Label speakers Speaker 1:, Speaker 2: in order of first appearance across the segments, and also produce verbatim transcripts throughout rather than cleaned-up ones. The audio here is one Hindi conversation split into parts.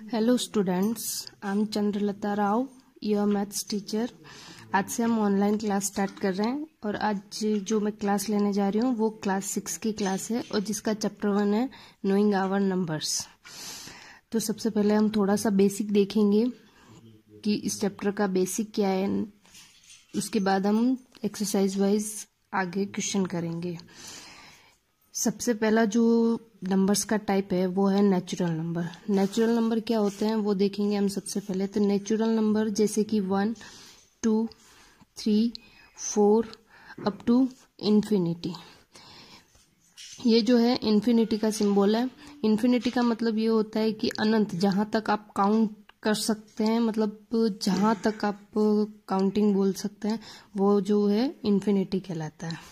Speaker 1: Hello students, I am Chandralata Rao, your maths teacher. आज से हम ऑनलाइन क्लास स्टार्ट कर रहे हैं और आज जो मैं क्लास लेने जा रही हूँ वो क्लास सिक्स की क्लास है और जिसका चैप्टर वन है नोइंग आवर नंबर्स। तो सबसे पहले हम थोड़ा सा बेसिक देखेंगे कि इस चैप्टर का बेसिक क्या है, उसके बाद हम एक्सरसाइज वाइज आगे क्वेश्चन करेंगे। सबसे पहला जो नंबर्स का टाइप है वो है नेचुरल नंबर। नेचुरल नंबर क्या होते हैं वो देखेंगे हम सबसे पहले। तो नेचुरल नंबर जैसे कि one, two, three, four up to infinity. ये जो है इन्फिनिटी का सिंबल है। इन्फिनिटी का मतलब ये होता है कि अनंत, जहां तक आप काउंट कर सकते हैं, मतलब जहां तक आप काउंटिंग बोल सकते हैं वो जो है इन्फिनिटी कहलाता है।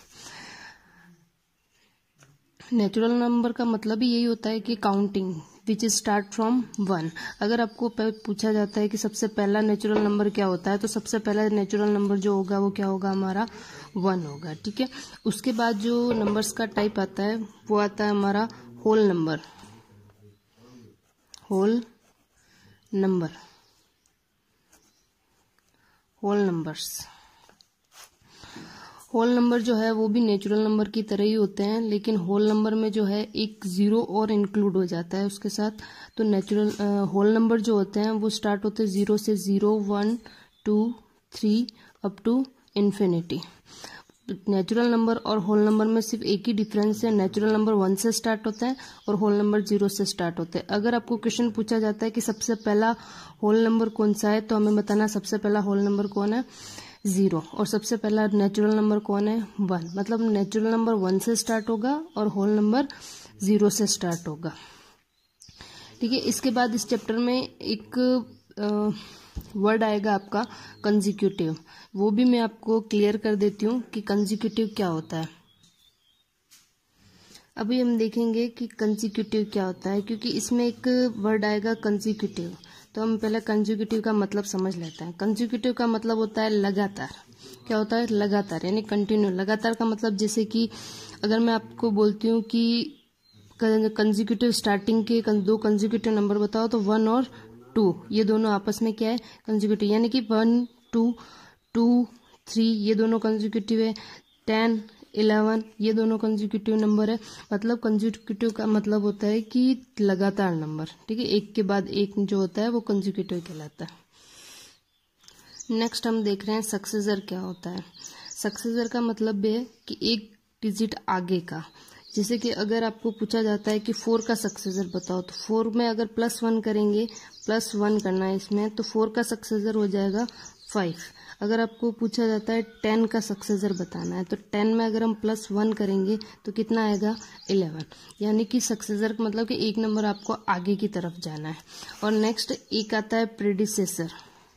Speaker 1: नेचुरल नंबर का मतलब ही यही होता है कि counting which start from one. अगर आपको पूछा जाता है कि सबसे पहला नेचुरल नंबर क्या होता है, तो सबसे पहला नेचुरल नंबर जो होगा वो क्या होगा, हमारा वन होगा। ठीक है। उसके बाद जो नंबर्स का टाइप आता है वो आता है हमारा whole number. Whole number whole numbers whole number जो है वो भी नेचुरल नंबर की तरह ही होते हैं, लेकिन होल नंबर में जो है एक जीरो और इंक्लूड हो जाता है उसके साथ। तो नेचुरल होल नंबर जो होते हैं वो स्टार्ट होते हैं जीरो से, zero, one, two, three up to infinity. Natural number और होल नंबर में सिर्फ एक ही डिफरेंस है, नेचुरल नंबर वन से स्टार्ट होता है और होल नंबर जीरो से स्टार्ट होता है। अगर आपको क्वेश्चन पूछा जाता है कि सबसे पहला होल नंबर कौन सा है, तो हमें बताना सबसे पहला होल नंबर कौन है, जीरो, और सबसे पहला नेचुरल नंबर कौन है, वन। मतलब नेचुरल नंबर वन से स्टार्ट होगा और होल नंबर जीरो से स्टार्ट होगा। ठीक है। इसके बाद इस चैप्टर में एक वर्ड आएगा आपका कंसेक्यूटिव, वो भी मैं आपको क्लियर कर देती हूँ कि कंसेक्यूटिव क्या होता है। अभी हम देखेंगे कि कंसेक्यूटिव क्या होता है, क्योंकि इसमें एक वर्ड आएगा कंसेक्यूटिव। तो हम पहले कंसेक्यूटिव का मतलब समझ लेते हैं। कंसेक्यूटिव का मतलब होता है लगातार। क्या होता है, लगातार, यानी कंटिन्यू। लगातार का मतलब जैसे कि अगर मैं आपको बोलती हूँ कि कंसेक्यूटिव स्टार्टिंग के दो कंसेक्यूटिव नंबर बताओ, तो वन और टू ये दोनों आपस में क्या है, कंसेक्यूटिव। यानी कि वन, टू, टू, थ्री ये दोनों कंसेक्यूटिव है। टेन, इलेवन ये दोनों कंसेक्यूटिव नंबर है। मतलब कंसेक्यूटिव का मतलब होता है कि लगातार नंबर। ठीक है। एक के बाद एक जो होता है वो कंसेक्यूटिव कहलाता है। नेक्स्ट हम देख रहे हैं सक्सेसर क्या होता है। सक्सेसर का मतलब है कि एक डिजिट आगे का। जैसे कि अगर आपको पूछा जाता है कि फोर का सक्सेसर बताओ, तो फोर में अगर प्लस वन करेंगे, प्लस वन करना है इसमें, तो फोर का सक्सेसर हो जाएगा फाइव। अगर आपको पूछा जाता है टेन का सक्सेसर बताना है, तो टेन में अगर हम प्लस वन करेंगे तो कितना आएगा, इलेवन। यानी कि सक्सेसर का मतलब कि एक नंबर आपको आगे की तरफ जाना है। और नेक्स्ट एक आता है प्रेडिसेसर।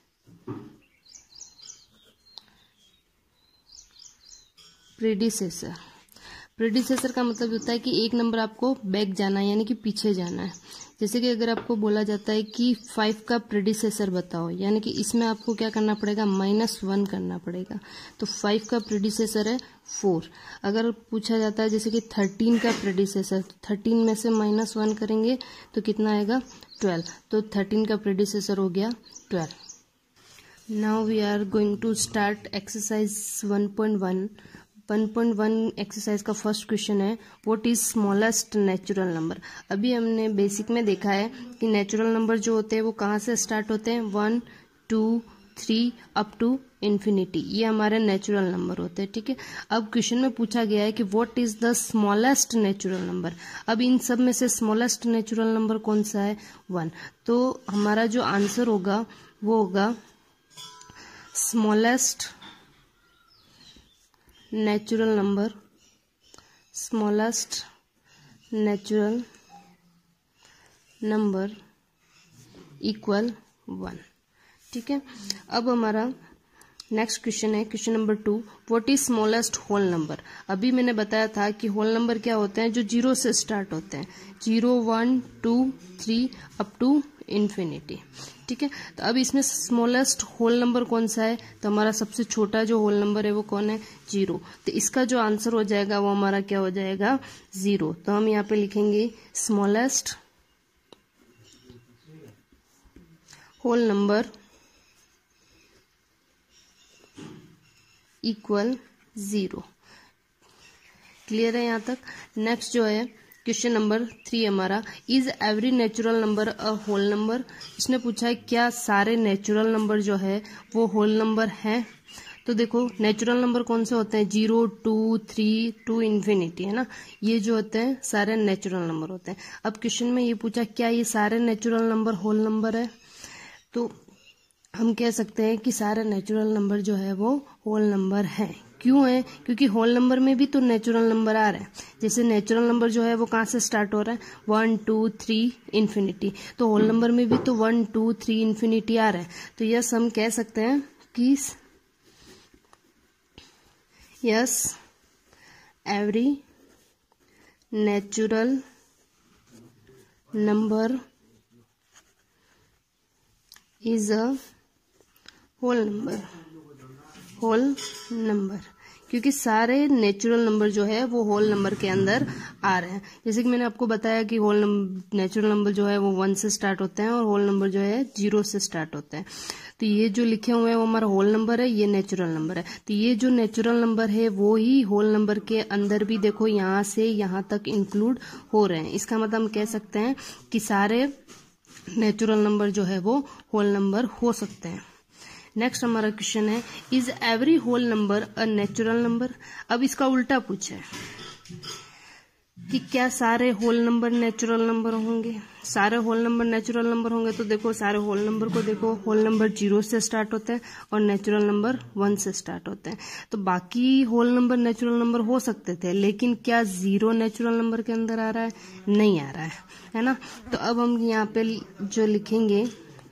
Speaker 1: प्रेडिसेसर प्रेडिसेसर का मतलब होता है कि एक नंबर आपको बैक जाना है, यानी कि पीछे जाना है। जैसे कि अगर आपको बोला जाता है कि फाइव का प्रेडिसेसर बताओ, यानी कि इसमें आपको क्या करना पड़ेगा, माइनस वन करना पड़ेगा। तो फाइव का प्रेडिसेसर है फोर। अगर पूछा जाता है जैसे कि थर्टीन का प्रेडिसेसर, तो थर्टीन में से माइनस वन करेंगे तो कितना आएगा, ट्वेल्व। तो थर्टीन का प्रेडिसेसर हो गया twelve. Now we are going to start exercise one point one. One point one exercise का फर्स्ट क्वेश्चन है, what is smallest natural number. अभी हमने बेसिक में देखा है कि नेचुरल नंबर जो होते हैं वो कहाँ से स्टार्ट होते हैं, one, two, three up to infinity, ये हमारे नेचुरल नंबर होते हैं। ठीक है। अब क्वेश्चन में पूछा गया है कि what is the smallest natural number. अब इन सब में से स्मॉलेस्ट नेचुरल नंबर कौन सा है, वन। तो हमारा जो आंसर होगा वो होगा smallest natural number, smallest natural number equal one. ठीक है। अब हमारा नेक्स्ट क्वेश्चन है, question number two, what is smallest whole number. अभी मैंने बताया था कि होल नंबर क्या होते हैं, जो जीरो से स्टार्ट होते हैं, zero, one, two, three up to infinity. ठीक है। तो अब इसमें स्मॉलेस्ट होल नंबर कौन सा है, तो हमारा सबसे छोटा जो होल नंबर है वो कौन है, जीरो। तो इसका जो आंसर हो जाएगा वो हमारा क्या हो जाएगा, जीरो। तो हम यहाँ पे लिखेंगे smallest whole number equal zero. Clear है यहाँ तक। नेक्स्ट जो है क्वेश्चन नंबर थ्री हमारा, is every natural number a whole number. इसने पूछा है क्या सारे नेचुरल नंबर जो है वो होल नंबर हैं। तो देखो नेचुरल नंबर कौन से होते हैं, zero, two, three to infinity, है ना, ये जो होते हैं सारे नेचुरल नंबर होते हैं। अब क्वेश्चन में ये पूछा क्या ये सारे नेचुरल नंबर होल नंबर है, तो हम कह सकते हैं कि सारे नेचुरल नंबर जो है वो होल नंबर हैं। क्यों है, क्योंकि होल नंबर में भी तो नेचुरल नंबर आ रहे हैं। जैसे नेचुरल नंबर जो है वो कहाँ से स्टार्ट हो रहा है, वन टू थ्री इन्फिनिटी, तो होल नंबर में भी तो वन टू थ्री इन्फिनिटी आ रहा है। तो यस हम कह सकते हैं कि yes every natural number is a whole number, whole number, क्योंकि सारे नेचुरल नंबर जो है वो होल नंबर के अंदर आ रहे हैं। जैसे कि मैंने आपको बताया कि होल नंबर नेचुरल नंबर जो है वो वन से स्टार्ट होते हैं और होल नंबर जो है जीरो से स्टार्ट होते हैं। तो ये जो लिखे हुए हैं वो हमारा होल नंबर है, ये नेचुरल नंबर है। तो ये जो नेचुरल नंबर है वो ही होल नंबर के अंदर भी देखो यहाँ से यहाँ तक इंक्लूड हो रहे हैं। इसका मतलब हम कह सकते हैं कि सारे नेचुरल नंबर जो है वो होल नंबर हो सकते हैं। नेक्स्ट हमारा क्वेश्चन है, is every whole number a natural number. अब इसका उल्टा पूछा है कि क्या सारे होल नंबर नेचुरल नंबर होंगे। सारे होल नंबर नेचुरल नंबर होंगे तो देखो सारे होल नंबर को देखो, होल नंबर जीरो से स्टार्ट होते हैं और नेचुरल नंबर वन से स्टार्ट होते हैं। तो बाकी होल नंबर नेचुरल नंबर हो सकते थे, लेकिन क्या जीरो नेचुरल नंबर के अंदर आ रहा है, नहीं आ रहा है, है ना। तो अब हम यहाँ पे जो लिखेंगे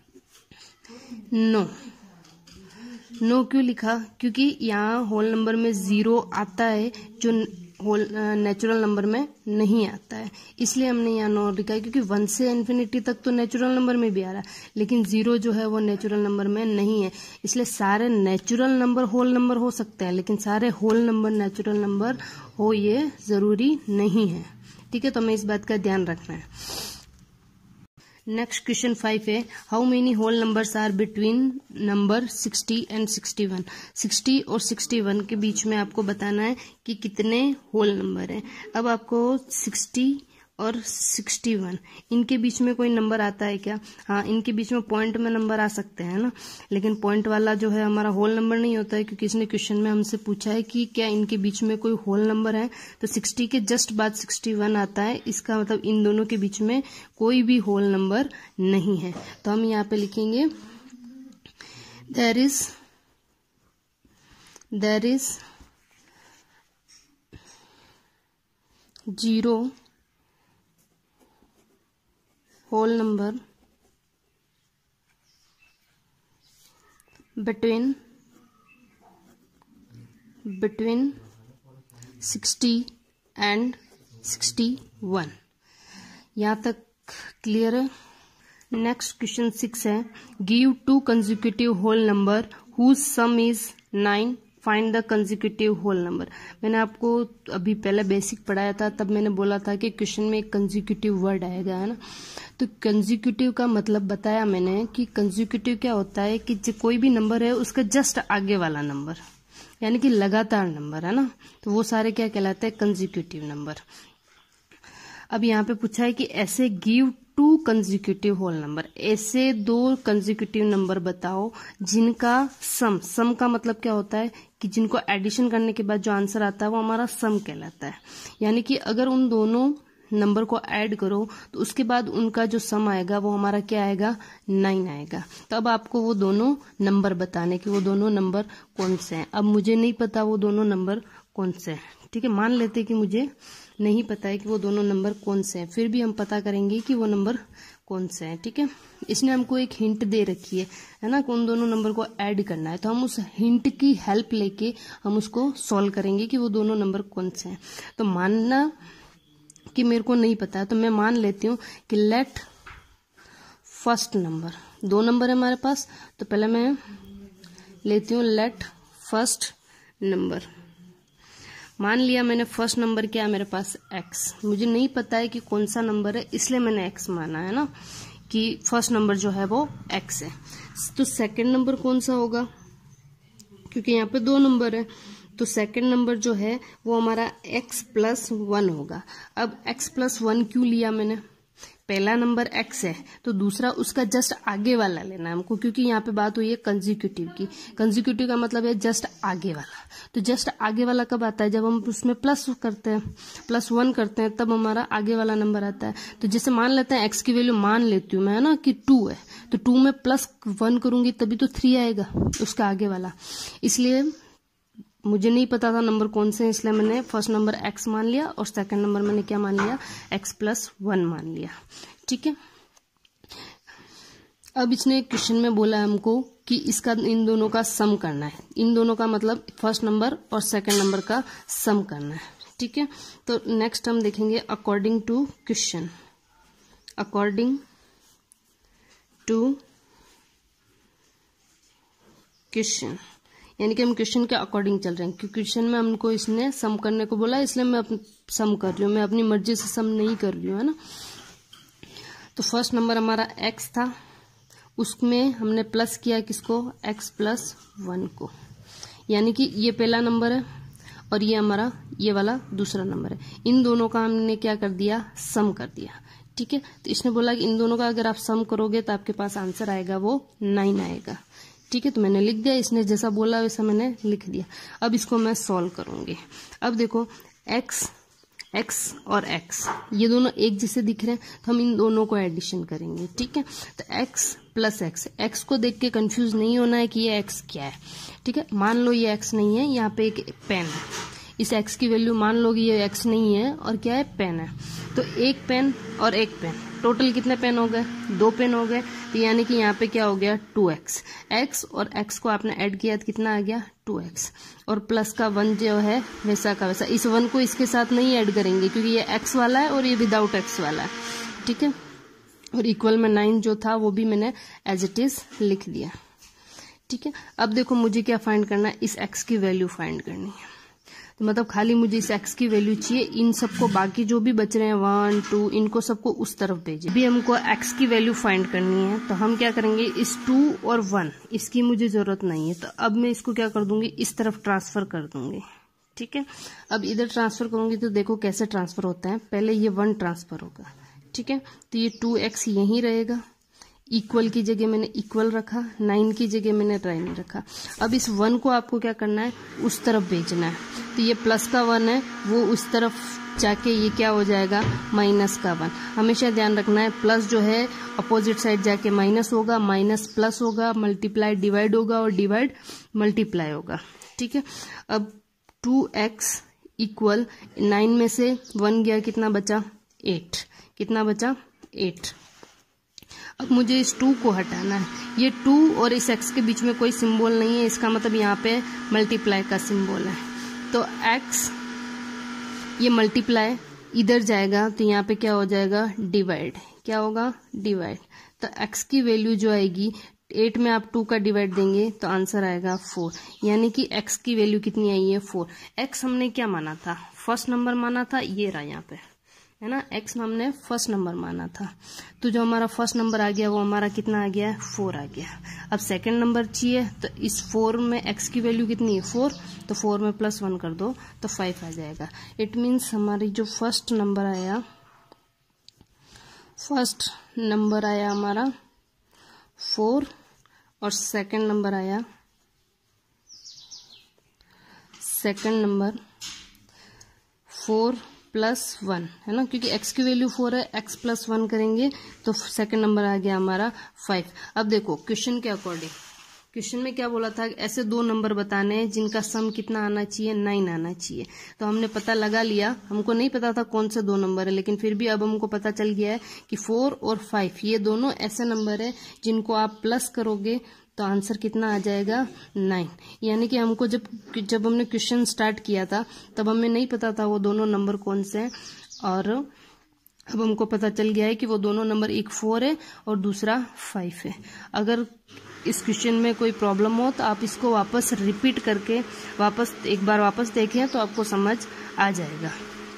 Speaker 1: नो। नो क्यों लिखा, क्योंकि यहाँ होल नंबर में जीरो आता है जो होल नेचुरल नंबर में नहीं आता है, इसलिए हमने यहाँ नो लिखा है। क्योंकि वन से इन्फिनिटी तक तो नेचुरल नंबर में भी आ रहा है, लेकिन जीरो जो है वो नेचुरल नंबर में नहीं है। इसलिए सारे नेचुरल नंबर होल नंबर हो सकते हैं, लेकिन सारे होल नंबर नेचुरल नंबर हो ये जरूरी नहीं है। ठीक है, तो हमें इस बात का ध्यान रखना है। नेक्स्ट क्वेश्चन फाइव है, how many whole numbers are between number sixty and sixty one. Sixty और सिक्सटी वन के बीच में आपको बताना है कि कितने होल नंबर हैं। अब आपको सिक्सटी और सिक्सटी वन इनके बीच में कोई नंबर आता है क्या, हाँ इनके बीच में पॉइंट में नंबर आ सकते हैं ना, लेकिन पॉइंट वाला जो है हमारा होल नंबर नहीं होता है, क्योंकि इसने क्वेश्चन में हमसे पूछा है कि क्या इनके बीच में कोई होल नंबर है। तो सिक्सटी के जस्ट बाद सिक्सटी वन आता है, इसका मतलब इन दोनों के बीच में कोई भी होल नंबर नहीं है। तो हम यहाँ पे लिखेंगे there is there is zero whole number between between sixty and sixty one. यहाँ तक क्लियर है। नेक्स्ट क्वेश्चन सिक्स है, give two consecutive whole number whose sum is nine, find the consecutive whole number. मैंने आपको अभी पहले बेसिक पढ़ाया था, तब मैंने बोला था कि क्वेश्चन में एक कंसेक्यूटिव वर्ड आएगा, है ना। तो कंसेक्यूटिव का मतलब बताया मैंने कि कंसेक्यूटिव क्या होता है कि जो कोई भी नंबर है उसका जस्ट आगे वाला नंबर, यानी कि लगातार नंबर, है ना, तो वो सारे क्या कहलाते हैं, कंसेक्यूटिव नंबर। अब यहाँ पे पूछा है कि ऐसे give two consecutive whole number, ऐसे दो कंसेक्यूटिव नंबर बताओ जिनका सम, सम का मतलब क्या होता है कि जिनको एडिशन करने के बाद जो आंसर आता है वो हमारा सम कहलाता है। यानी कि अगर उन दोनों नंबर को ऐड करो तो उसके बाद उनका जो सम आएगा वो हमारा क्या आएगा, नाइन आएगा। तो अब आपको वो दोनों नंबर बताने कि वो दोनों नंबर कौन से हैं। अब मुझे नहीं पता वो दोनों नंबर कौन से हैं, ठीक है, मान लेते कि मुझे नहीं पता है कि वो दोनों नंबर कौन से हैं, फिर भी हम पता करेंगे कि वो नंबर कौन से हैं। ठीक है, इसने हमको एक हिंट दे रखी है है ना, उन दोनों नंबर को ऐड करना है, तो हम उस हिंट की हेल्प लेके हम उसको सॉल्व करेंगे कि वो दोनों नंबर कौन से हैं। तो मानना कि मेरे को नहीं पता है, तो मैं मान लेती हूँ कि लेट फर्स्ट नंबर, दो नंबर है हमारे पास, तो पहले मैं लेती हूँ लेट फर्स्ट नंबर। मान लिया मैंने फर्स्ट नंबर क्या है मेरे पास, एक्स। मुझे नहीं पता है कि कौन सा नंबर है, इसलिए मैंने एक्स माना है ना। कि फर्स्ट नंबर जो है वो x है। तो सेकंड नंबर कौन सा होगा, क्योंकि यहाँ पे दो नंबर है, तो सेकंड नंबर जो है वो हमारा x प्लस वन होगा। अब x प्लस वन क्यों लिया मैंने, पहला नंबर x है तो दूसरा उसका जस्ट आगे वाला लेना है हमको, क्योंकि यहाँ पे बात हुई है कंसेक्यूटिव की। कंसेक्यूटिव का मतलब है जस्ट आगे वाला। तो जस्ट आगे वाला कब आता है, जब हम उसमें प्लस करते हैं, प्लस वन करते हैं, तब हमारा आगे वाला नंबर आता है। तो जैसे मान लेते हैं x की वैल्यू मान लेती हूँ मैं, है ना, कि टू है, तो टू में प्लस वन करूंगी तभी तो थ्री आएगा उसका आगे वाला। इसलिए मुझे नहीं पता था नंबर कौन से हैं, इसलिए मैंने फर्स्ट नंबर x मान लिया और सेकंड नंबर मैंने क्या मान लिया, x प्लस वन मान लिया। ठीक है। अब इसने क्वेश्चन में बोला हमको कि इसका इन दोनों का सम करना है। इन दोनों का मतलब फर्स्ट नंबर और सेकंड नंबर का सम करना है। ठीक है। तो नेक्स्ट हम देखेंगे according to question, according to question, यानी कि हम क्वेश्चन के अकॉर्डिंग चल रहे हैं, क्योंकि क्वेश्चन में हमको इसने सम करने को बोला, इसलिए मैं अपनी सम कर रही हूँ, मैं अपनी मर्जी से सम नहीं कर रही हूँ, है ना। तो फर्स्ट नंबर हमारा x था, उसमें हमने प्लस किया किसको, x प्लस वन को, यानी कि ये पहला नंबर है और ये हमारा ये वाला दूसरा नंबर है। इन दोनों का हमने क्या कर दिया, सम कर दिया। ठीक है। तो इसने बोला कि इन दोनों का अगर आप सम करोगे तो आपके पास आंसर आएगा वो नाइन आएगा। ठीक है। तो मैंने लिख दिया, इसने जैसा बोला वैसा मैंने लिख दिया। अब इसको मैं सॉल्व करूंगी। अब देखो x x और x ये दोनों एक जैसे दिख रहे हैं, तो हम इन दोनों को एडिशन करेंगे। ठीक है। तो x प्लस एक्स, एक्स को देख के कंफ्यूज नहीं होना है कि ये x क्या है। ठीक है। मान लो ये x नहीं है, यहाँ पे एक पेन है, इस x की वैल्यू मान लो कि ये x नहीं है और क्या है, पेन है। तो एक पेन और एक पेन, टोटल कितने पेन हो गए, दो पेन हो गए। तो यानी कि यहाँ पे क्या हो गया, टू एक्स। x और x को आपने ऐड किया तो कितना आ गया, टू एक्स। और प्लस का वन जो है वैसा का वैसा, इस वन को इसके साथ नहीं ऐड करेंगे क्योंकि ये x वाला है और ये विदाउट x वाला है। ठीक है। और इक्वल में नाइन जो था वो भी मैंने एज इट इज लिख दिया। ठीक है। अब देखो मुझे क्या फाइंड करना है, इस x की वैल्यू फाइंड करनी है। तो मतलब खाली मुझे इस x की वैल्यू चाहिए, इन सबको बाकी जो भी बच रहे हैं वन टू, इनको सबको उस तरफ भेजिए। अभी हमको x की वैल्यू फाइंड करनी है, तो हम क्या करेंगे, इस टू और वन इसकी मुझे जरूरत नहीं है, तो अब मैं इसको क्या कर दूंगी, इस तरफ ट्रांसफर कर दूंगी। ठीक है। अब इधर ट्रांसफर करूंगी तो देखो कैसे ट्रांसफर होता है, पहले ये वन ट्रांसफर होगा। ठीक है। तो ये टू एक्स यहीं रहेगा, इक्वल की जगह मैंने इक्वल रखा, नाइन की जगह मैंने नाइन रखा। अब इस वन को आपको क्या करना है, उस तरफ भेजना है। तो ये प्लस का वन है, वो उस तरफ जाके ये क्या हो जाएगा, माइनस का वन। हमेशा ध्यान रखना है, प्लस जो है अपोजिट साइड जाके माइनस होगा, माइनस प्लस होगा, मल्टीप्लाई डिवाइड होगा और डिवाइड मल्टीप्लाई होगा। ठीक है। अब टू एक्स इक्वल नाइन में से वन गया, कितना बचा, एट। कितना बचा, एट। अब मुझे इस टू को हटाना है। ये टू और इस x के बीच में कोई सिंबल नहीं है, इसका मतलब यहाँ पे मल्टीप्लाई का सिंबल है। तो x ये मल्टीप्लाई इधर जाएगा तो यहाँ पे क्या हो जाएगा, डिवाइड। क्या होगा, डिवाइड। तो x की वैल्यू जो आएगी, एट में आप टू का डिवाइड देंगे तो आंसर आएगा फोर। यानी कि x की वैल्यू कितनी आई है, फोर। x हमने क्या माना था, फर्स्ट नंबर माना था, ये रहा यहाँ पे, है ना, x हमने फर्स्ट नंबर माना था। तो जो हमारा फर्स्ट नंबर आ गया वो हमारा कितना आ गया, फोर आ गया। अब सेकंड नंबर चाहिए, तो इस फोर में x की वैल्यू कितनी है, फोर। तो फोर में प्लस वन कर दो तो फाइव आ जाएगा। इट मीन्स हमारी जो फर्स्ट नंबर आया, फर्स्ट नंबर आया हमारा फोर और सेकंड नंबर आया, second number four plus one, है ना, क्योंकि x की वैल्यू फोर है, x प्लस वन करेंगे तो सेकंड नंबर आ गया हमारा फाइव। अब देखो क्वेश्चन के अकॉर्डिंग, क्वेश्चन में क्या बोला था, ऐसे दो नंबर बताने हैं जिनका सम कितना आना चाहिए, नाइन आना चाहिए। तो हमने पता लगा लिया, हमको नहीं पता था कौन से दो नंबर है, लेकिन फिर भी अब हमको पता चल गया है कि फोर और फाइव ये दोनों ऐसे नंबर है जिनको आप प्लस करोगे तो आंसर कितना आ जाएगा, नाइन। यानी कि हमको जब जब हमने क्वेश्चन स्टार्ट किया था तब हमें नहीं पता था वो दोनों नंबर कौन से हैं, और अब हमको पता चल गया है कि वो दोनों नंबर, एक फोर है और दूसरा फाइव है। अगर इस क्वेश्चन में कोई प्रॉब्लम हो तो आप इसको वापस रिपीट करके वापस एक बार वापस देखें तो आपको समझ आ जाएगा।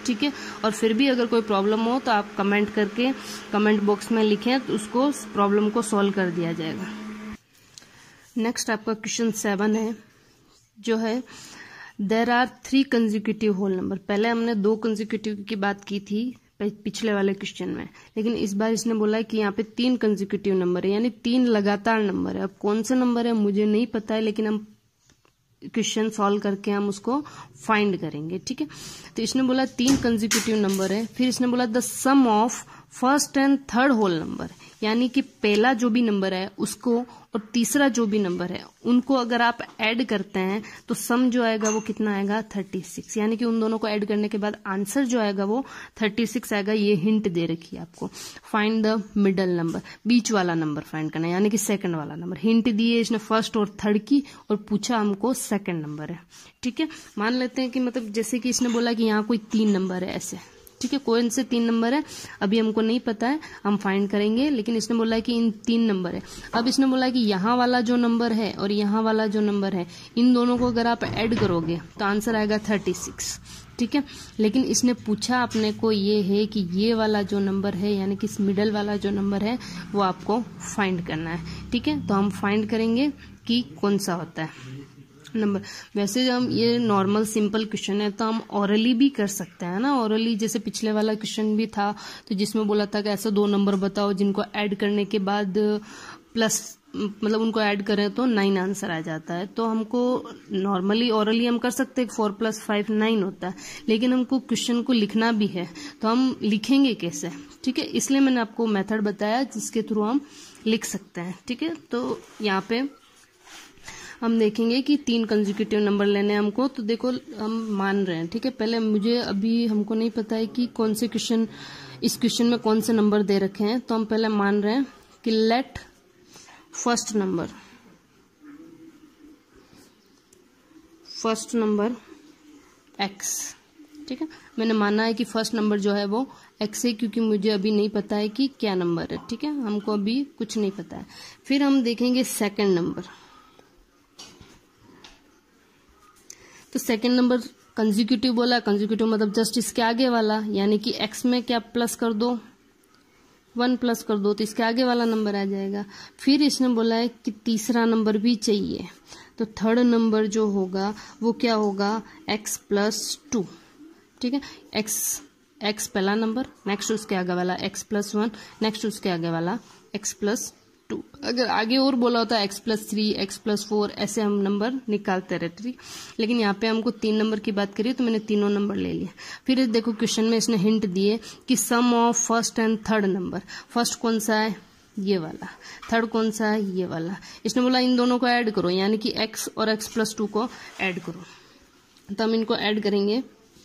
Speaker 1: ठीक है। और फिर भी अगर कोई प्रॉब्लम हो तो आप कमेंट करके कमेंट बॉक्स में लिखें, तो उसको प्रॉब्लम को सॉल्व कर दिया जाएगा। नेक्स्ट आपका क्वेश्चन सेवन है, जो है there are three consecutive whole number. पहले हमने दो कंजिक्यूटिव की बात की थी पिछले वाले क्वेश्चन में, लेकिन इस बार इसने बोला है कि यहाँ पे तीन कंजिक्यूटिव नंबर है, यानी तीन लगातार नंबर है। अब कौन सा नंबर है मुझे नहीं पता है, लेकिन हम क्वेश्चन सॉल्व करके हम उसको फाइंड करेंगे, ठीक है। तो इसने बोला तीन कंजिक्यूटिव नंबर है, फिर इसने बोला the sum of first and third whole number, यानी कि पहला जो भी नंबर है उसको और तीसरा जो भी नंबर है उनको अगर आप ऐड करते हैं तो सम जो आएगा वो कितना आएगा थर्टी सिक्स, यानी कि उन दोनों को ऐड करने के बाद आंसर जो आएगा वो थर्टी सिक्स आएगा। ये हिंट दे रखी है आपको, फाइंड द मिडल नंबर, बीच वाला नंबर फाइंड करना है, यानी कि सेकंड वाला नंबर। हिंट दी है इसने फर्स्ट और थर्ड की, और पूछा हमको सेकंड नंबर है, ठीक है। मान लेते हैं कि मतलब जैसे कि इसने बोला कि यहाँ कोई तीन नंबर है ऐसे, ठीक है। कौन से तीन नंबर है अभी हमको नहीं पता है, हम फाइंड करेंगे, लेकिन इसने बोला है कि इन तीन नंबर है। अब इसने बोला है कि यहाँ वाला जो नंबर है और यहाँ वाला जो नंबर है, इन दोनों को अगर आप ऐड करोगे तो आंसर आएगा थर्टी सिक्स, ठीक है। लेकिन इसने पूछा अपने को ये है कि ये वाला जो नंबर है, यानी कि इस मिडल वाला जो नंबर है वो आपको फाइंड करना है, ठीक है। तो हम फाइंड करेंगे कि कौन सा होता है नंबर। वैसे हम ये नॉर्मल सिंपल क्वेश्चन है तो हम ओरली भी कर सकते हैं ना, ओरली जैसे पिछले वाला क्वेश्चन भी था तो जिसमें बोला था कि ऐसे दो नंबर बताओ जिनको ऐड करने के बाद प्लस मतलब उनको ऐड करें तो नाइन आंसर आ जाता है। तो हमको नॉर्मली ओरली हम कर सकते हैं, फोर प्लस फाइव नाइन होता है, लेकिन हमको क्वेश्चन को लिखना भी है तो हम लिखेंगे कैसे, ठीक है। इसलिए मैंने आपको मेथड बताया जिसके थ्रू हम लिख सकते हैं, ठीक है। तो यहाँ पे हम देखेंगे कि तीन कंजिक्यूटिव नंबर लेने हैं हमको, तो देखो हम मान रहे हैं, ठीक है। पहले मुझे अभी हमको नहीं पता है कि कौन से क्वेश्चन इस क्वेश्चन में कौन से नंबर दे रखे हैं, तो हम पहले मान रहे हैं कि let first number first number x, ठीक है। मैंने माना है कि फर्स्ट नंबर जो है वो एक्स है, क्योंकि मुझे अभी नहीं पता है कि क्या नंबर है, ठीक है। हमको अभी कुछ नहीं पता है। फिर हम देखेंगे सेकंड नंबर, तो सेकंड नंबर कंजिक्यूटिव बोला, कंजिक्यूटिव मतलब जस्ट इसके आगे वाला, यानी कि एक्स में क्या प्लस कर दो, वन प्लस कर दो तो इसके आगे वाला नंबर आ जाएगा। फिर इसने बोला है कि तीसरा नंबर भी चाहिए, तो थर्ड नंबर जो होगा वो क्या होगा एक्स प्लस टू, ठीक है। एक्स एक्स पहला नंबर, नेक्स्ट उसके आगे वाला एक्स प्लस वन, नेक्स्ट उसके आगे वाला एक्स प्लस टू। अगर आगे और बोला होता x plus three, x plus four, ऐसे हम नंबर निकालते रहते थे, लेकिन यहाँ पे हमको तीन नंबर की बात करी तो मैंने तीनों नंबर ले लिया। फिर देखो क्वेश्चन में इसने हिंट दिए कि sum of first and third number, first कौन सा है ये वाला, थर्ड कौन सा है ये वाला। इसने बोला इन दोनों को ऐड करो, यानी कि एक्स और एक्स प्लस टू को ऐड करो, तो हम इनको ऐड करेंगे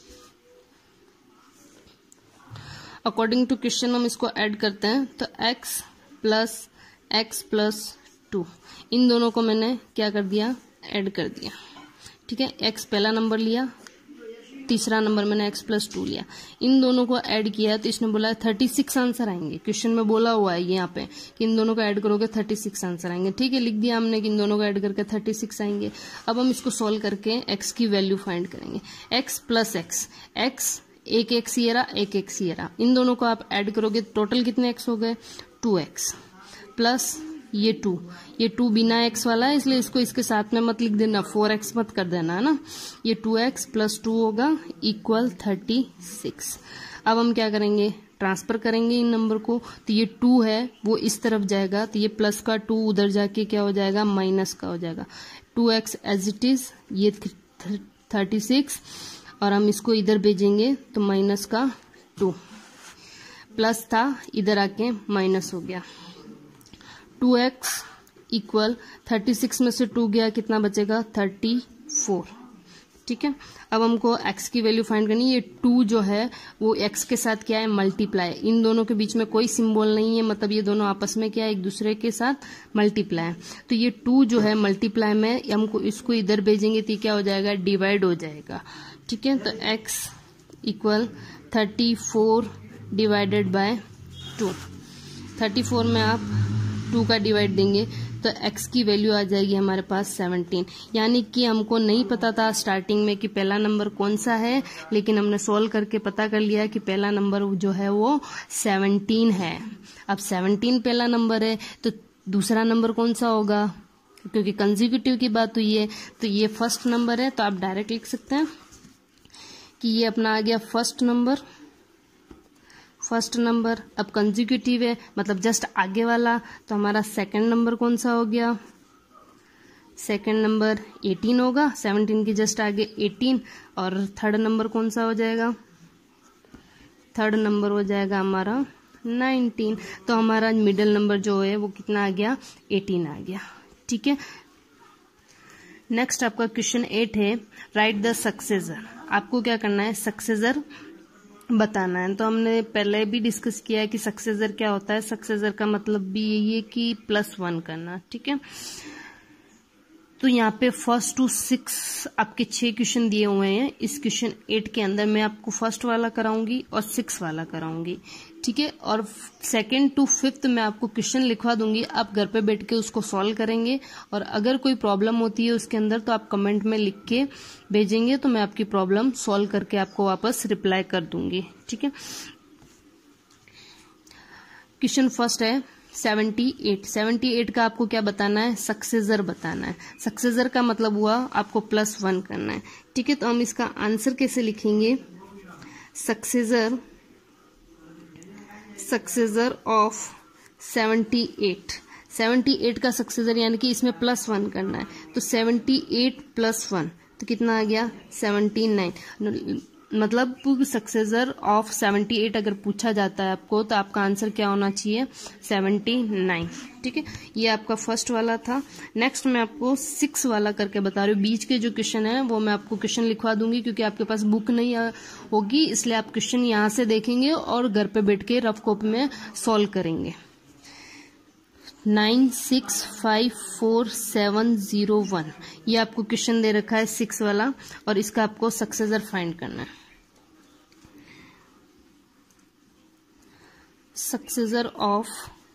Speaker 1: अकॉर्डिंग टू क्वेश्चन। हम इसको ऐड करते हैं तो x plus x plus two, इन दोनों को मैंने क्या कर दिया ऐड कर दिया, ठीक है। एक्स पहला नंबर लिया, तीसरा नंबर मैंने एक्स प्लस टू लिया, इन दोनों को ऐड किया तो इसने बोला थर्टी सिक्स आंसर आएंगे। क्वेश्चन में बोला हुआ है यहाँ पे कि इन दोनों को ऐड करोगे थर्टी सिक्स आंसर आएंगे, ठीक है। लिख दिया हमने कि इन दोनों को ऐड करके थर्टी सिक्स आएंगे। अब हम इसको सॉल्व करके एक्स की वैल्यू फाइंड करेंगे। एक्स प्लस एक्स, एक्स एक एक्स ये रहा, एक एक्स ये रहा, इन दोनों को आप ऐड करोगे टोटल कितने एक्स हो गए टू एक्स, प्लस ये टू, ये टू बिना एक्स वाला है इसलिए इसको इसके साथ में मत लिख देना, फोर एक्स मत कर देना है ना। ये टू एक्स प्लस टू होगा इक्वल थर्टी सिक्स। अब हम क्या करेंगे ट्रांसफर करेंगे इन नंबर को, तो ये टू है वो इस तरफ जाएगा, तो ये प्लस का टू उधर जाके क्या हो जाएगा माइनस का हो जाएगा। Two x as it is, ये थर्टी सिक्स, और हम इसको इधर भेजेंगे तो माइनस का टू, प्लस था इधर आके माइनस हो गया। Two x equal thirty six में से टू गया कितना बचेगा थर्टी फोर, ठीक है। अब हमको x की वैल्यू फाइंड करनी है। ये टू जो है वो x के साथ क्या है मल्टीप्लाई, इन दोनों के बीच में कोई सिंबल नहीं है, मतलब ये दोनों आपस में क्या है एक दूसरे के साथ मल्टीप्लाई। तो ये टू जो है मल्टीप्लाई में हमको इसको इधर भेजेंगे तो क्या हो जाएगा डिवाइड हो जाएगा, ठीक है। तो x equal thirty four divided by two, thirty four में आप टू का डिवाइड देंगे तो x की वैल्यू आ जाएगी हमारे पास सेवनटीन। यानी कि हमको नहीं पता था स्टार्टिंग में कि पहला नंबर कौन सा है, लेकिन हमने सॉल्व करके पता कर लिया कि पहला नंबर जो है वो सेवनटीन है। अब सेवनटीन पहला नंबर है तो दूसरा नंबर कौन सा होगा, क्योंकि कंसेक्यूटिव की बात हुई है तो ये फर्स्ट नंबर है, तो आप डायरेक्ट लिख सकते हैं कि ये अपना आ गया फर्स्ट नंबर। फर्स्ट नंबर अब कंसेक्यूटिव है मतलब जस्ट आगे वाला, तो हमारा सेकंड नंबर कौन सा हो गया, सेकंड नंबर एटीन होगा, सेवनटीन के जस्ट आगे एटीन। और थर्ड नंबर कौन सा हो जाएगा, थर्ड नंबर हो जाएगा हमारा नाइनटीन। तो हमारा मिडिल नंबर जो है वो कितना आ गया, एटीन आ गया। ठीक है, नेक्स्ट आपका क्वेश्चन एट है, राइट द सक्सेसर। आपको क्या करना है, सक्सेसर बताना है। तो हमने पहले भी डिस्कस किया है कि सक्सेसर क्या होता है। सक्सेसर का मतलब भी यही है कि प्लस वन करना। ठीक है, तो यहाँ पे फर्स्ट टू सिक्स आपके छह क्वेश्चन दिए हुए हैं। इस क्वेश्चन एट के अंदर मैं आपको फर्स्ट वाला कराऊंगी और सिक्स वाला कराऊंगी। ठीक है, और सेकंड टू फिफ्थ मैं आपको क्वेश्चन लिखवा दूंगी, आप घर पे बैठ के उसको सॉल्व करेंगे। और अगर कोई प्रॉब्लम होती है उसके अंदर तो आप कमेंट में लिख के भेजेंगे, तो मैं आपकी प्रॉब्लम सॉल्व करके आपको वापस रिप्लाई कर दूंगी। ठीक है, क्वेश्चन फर्स्ट है सेवेंटी एट। सेवेंटी एट का आपको क्या बताना है, सक्सेसर बताना है। सक्सेसर का मतलब हुआ आपको प्लस वन करना है। ठीक है, तो हम इसका आंसर कैसे लिखेंगे, successor successor of seventy eight. Seventy eight का सक्सेसर यानी कि इसमें प्लस वन करना है, तो सेवेंटी एट प्लस वन तो कितना आ गया, सेवेंटी नाइन। मतलब सक्सेसर ऑफ सेवेंटी एट अगर पूछा जाता है आपको तो आपका आंसर क्या होना चाहिए, सेवेंटी नाइन। ठीक है, ये आपका फर्स्ट वाला था। नेक्स्ट मैं आपको सिक्स वाला करके बता रही हूँ। बीच के जो क्वेश्चन है वो मैं आपको क्वेश्चन लिखवा दूंगी, क्योंकि आपके पास बुक नहीं होगी, इसलिए आप क्वेश्चन यहाँ से देखेंगे और घर पे बैठ के रफ कॉपी में सॉल्व करेंगे। Nine six five four seven zero one, ये आपको क्वेश्चन दे रखा है सिक्स वाला, और इसका आपको सक्सेसर फाइंड करना है। सक्सेसर ऑफ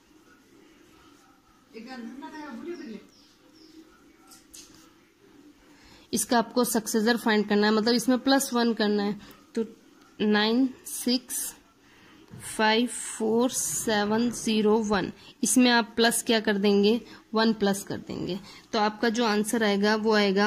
Speaker 1: इसका आपको सक्सेसर फाइंड करना है, मतलब इसमें प्लस वन करना है। तो nine six five four seven zero one, इसमें आप प्लस क्या कर देंगे, वन प्लस कर देंगे। तो आपका जो आंसर आएगा वो आएगा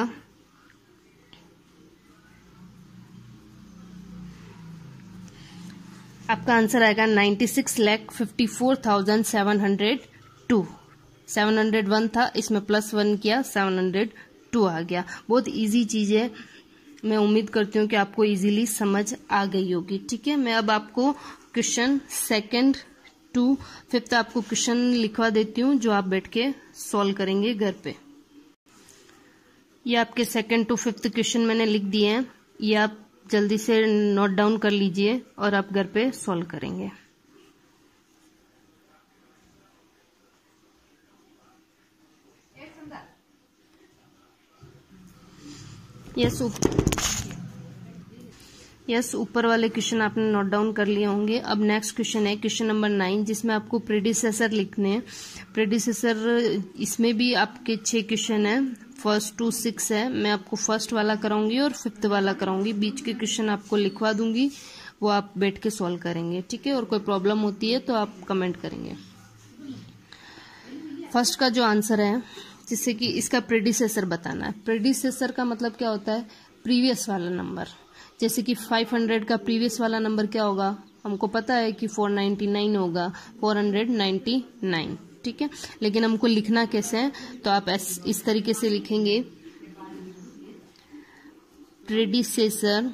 Speaker 1: आपका आंसर आएगा ninety six lakh fifty four thousand seven hundred two. Seven hundred one था, इसमें प्लस वन किया, सेवन हंड्रेड टू आ गया। बहुत इजी चीज है, मैं उम्मीद करती हूँ कि आपको इजीली समझ आ गई होगी। ठीक है, मैं अब आपको क्वेश्चन सेकंड टू फिफ्थ आपको क्वेश्चन लिखवा देती हूँ, जो आप बैठ के सॉल्व करेंगे घर पे। ये आपके सेकंड टू फिफ्थ क्वेश्चन मैंने लिख दिए हैं, ये आप जल्दी से नोट डाउन कर लीजिए और आप घर पे सॉल्व करेंगे। यस यस ऊपर वाले क्वेश्चन आपने नोट डाउन कर लिए होंगे। अब नेक्स्ट क्वेश्चन है क्वेश्चन नंबर नाइन, जिसमें आपको प्रेडिसेसर लिखने हैं। प्रेडिसेसर इसमें भी आपके छह क्वेश्चन है, फर्स्ट टू सिक्स है। मैं आपको फर्स्ट वाला कराऊंगी और फिफ्थ वाला कराऊंगी। बीच के क्वेश्चन आपको लिखवा दूंगी, वो आप बैठ के सॉल्व करेंगे। ठीक है, और कोई प्रॉब्लम होती है तो आप कमेंट करेंगे। फर्स्ट का जो आंसर है, जिससे कि इसका प्रेडिसेसर बताना है। प्रेडिसेसर का मतलब क्या होता है, प्रीवियस वाला नंबर। जैसे कि फाइव हंड्रेड का प्रीवियस वाला नंबर क्या होगा, हमको पता है कि फोर नाइन्टी नाइन होगा, फोर नाइन्टी नाइन। ठीक है, लेकिन हमको लिखना कैसे है, तो आप इस तरीके से लिखेंगे, predecessor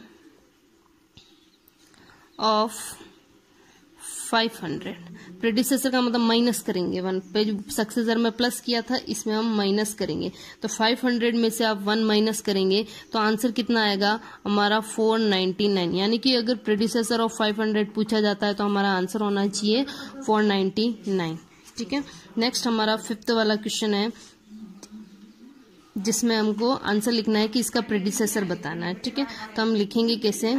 Speaker 1: of five hundred. Predecessor का मतलब माइनस करेंगे वन पे, सक्सेसर में प्लस किया था, इसमें हम माइनस करेंगे। तो फाइव हंड्रेड में से आप वन माइनस करेंगे तो आंसर कितना आएगा हमारा फोर नाइन्टी नाइन। यानी कि अगर प्रेडिसेसर ऑफ फाइव हंड्रेड पूछा जाता है तो हमारा आंसर होना चाहिए फोर नाइन्टी नाइन। ठीक है, नेक्स्ट हमारा फिफ्थ वाला क्वेश्चन है, जिसमें हमको आंसर लिखना है कि इसका प्रेडिसेसर बताना है। ठीक है, तो हम लिखेंगे कैसे,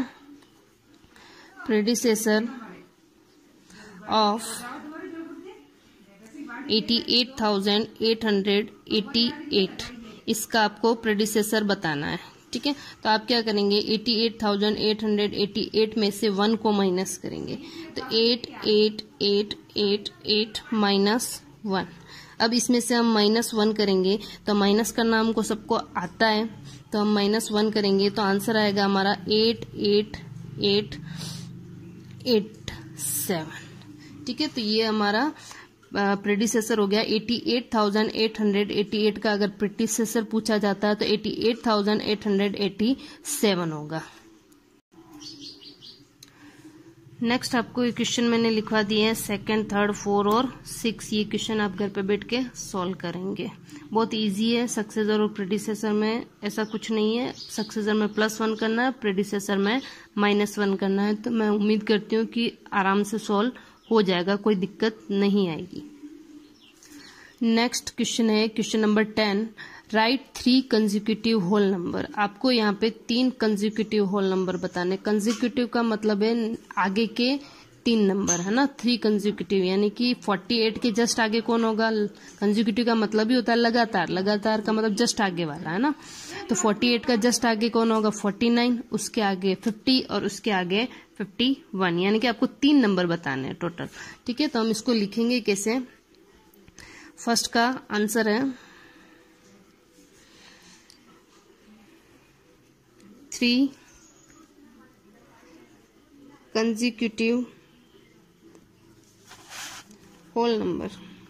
Speaker 1: predecessor of eighty eight thousand eight hundred eighty eight, इसका आपको प्रेडिसेसर बताना है। ठीक है, तो आप क्या करेंगे, eighty eight thousand eight hundred eighty eight में से वन को माइनस करेंगे, तो eight eight eight eight eight minus one. अब इसमें से हम माइनस वन करेंगे, तो माइनस करना हमको सबको आता है, तो हम माइनस वन करेंगे तो आंसर आएगा हमारा eight eight eight eight seven. ठीक है, तो ये हमारा प्रेडिसेसर हो गया। Eighty eight thousand eight hundred eighty eight का अगर प्रेडिसेसर पूछा जाता है तो eighty eight thousand eight hundred eighty seven होगा। नेक्स्ट आपको ये क्वेश्चन मैंने लिखवा दिए हैं सेकंड, थर्ड, फोर और सिक्स। ये क्वेश्चन आप घर पे बैठ के सॉल्व करेंगे। बहुत इजी है। सक्सेसर और प्रेडिसेसर में ऐसा कुछ नहीं है, सक्सेसर में प्लस वन करना है, प्रेडिसेसर में माइनस वन करना है। तो मैं उम्मीद करती हूँ कि आराम से सॉल्व हो जाएगा, कोई दिक्कत नहीं आएगी। नेक्स्ट क्वेश्चन है question number ten, right three consecutive whole number. आपको यहाँ पे तीन कंसेक्यूटिव होल नंबर बताने। कंसेक्यूटिव का मतलब है आगे के तीन नंबर, है ना। थ्री कंसेक्यूटिव यानी कि अड़तालीस के जस्ट आगे कौन होगा। कंसेक्यूटिव का मतलब ही होता है लगातार, लगातार का मतलब जस्ट आगे वाला, है ना। तो अड़तालीस का जस्ट आगे कौन होगा, उनचास, उसके आगे पचास और उसके आगे इक्यावन, यानी कि आपको तीन नंबर बताने हैं टोटल। ठीक है, तो हम इसको लिखेंगे कैसे। फर्स्ट का आंसर है three consecutive whole number,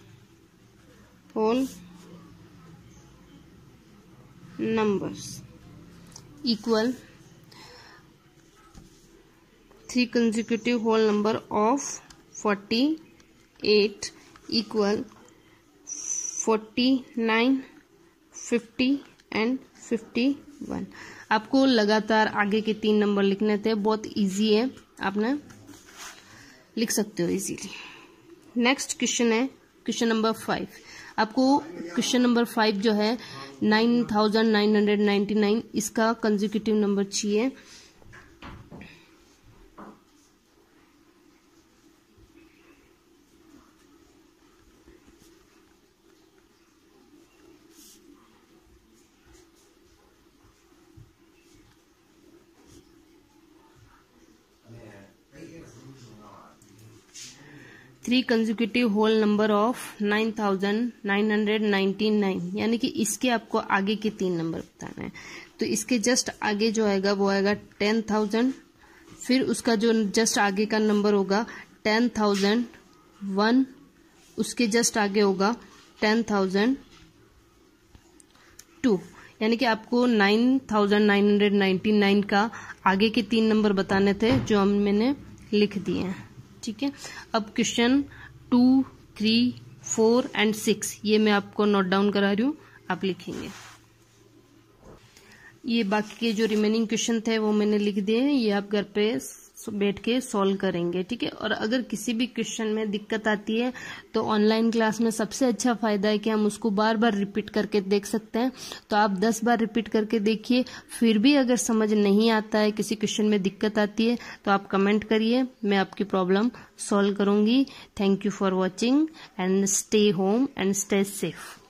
Speaker 1: whole numbers equal three consecutive whole number of forty-eight equal forty-nine, fifty and fifty-one। आपको लगातार आगे के तीन नंबर लिखने थे, बहुत इजी है, आपने लिख सकते हो इजीली। नेक्स्ट क्वेश्चन है क्वेश्चन नंबर फाइव। आपको क्वेश्चन नंबर फाइव जो है nine thousand nine hundred ninety nine, इसका कंसेक्यूटिव नंबर चाहिए। Three consecutive whole number of nine thousand nine hundred ninety nine, यानी कि इसके आपको आगे के तीन नंबर बताना है। तो इसके जस्ट आगे जो आएगा वो आएगा टेन थाउजेंड, फिर उसका जो जस्ट आगे का नंबर होगा टेन थाउजेंड वन, उसके जस्ट आगे होगा टेन थाउजेंड टू, यानी कि आपको nine thousand nine hundred ninety nine का आगे के तीन नंबर बताने थे जो हम मैंने लिख दिए हैं। ठीक है, अब question two, three, four and six ये मैं आपको नोट डाउन करा रही हूँ, आप लिखेंगे। ये बाकी के जो रिमेनिंग क्वेश्चन थे वो मैंने लिख दिए हैं, ये आप घर पे बैठ के सॉल्व करेंगे। ठीक है, और अगर किसी भी क्वेश्चन में दिक्कत आती है तो ऑनलाइन क्लास में सबसे अच्छा फायदा है कि हम उसको बार बार रिपीट करके देख सकते हैं। तो आप दस बार रिपीट करके देखिए, फिर भी अगर समझ नहीं आता है, किसी क्वेश्चन में दिक्कत आती है तो आप कमेंट करिए, मैं आपकी प्रॉब्लम सॉल्व करूंगी। Thank you for watching and stay home and stay safe.